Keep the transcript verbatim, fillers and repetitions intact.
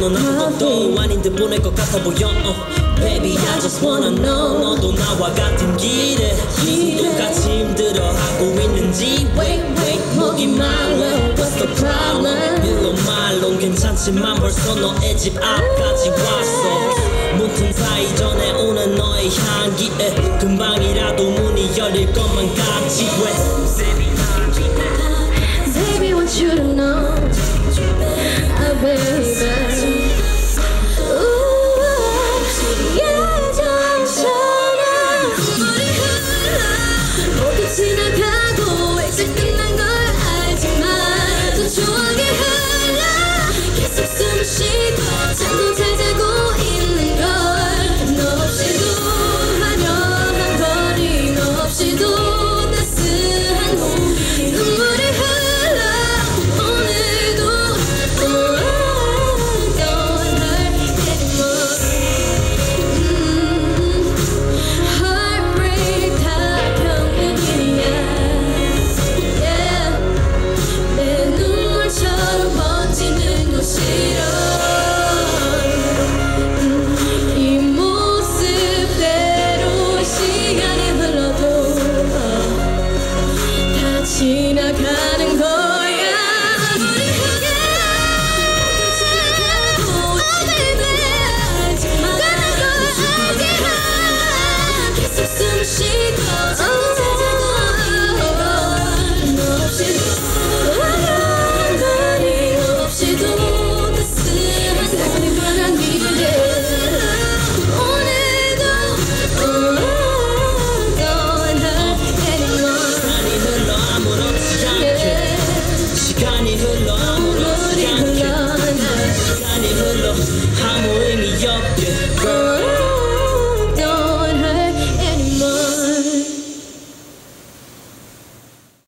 넌 아무것도 아닌 듯 보낼 것 같아 보여 uh. Baby I just wanna know 너도 나와 같은 길에 똑같이 힘들어하고 있는지 Wait wait 목이 말라 What's the problem 일로 말론 괜찮지만 벌써 너의 집 앞까지 왔어 문틈 사이 전에 오는 너의 향기에 금방이라도 문이 열릴 것만 같지 왜 Baby want you to know oh, baby 지나가고 이제 끝나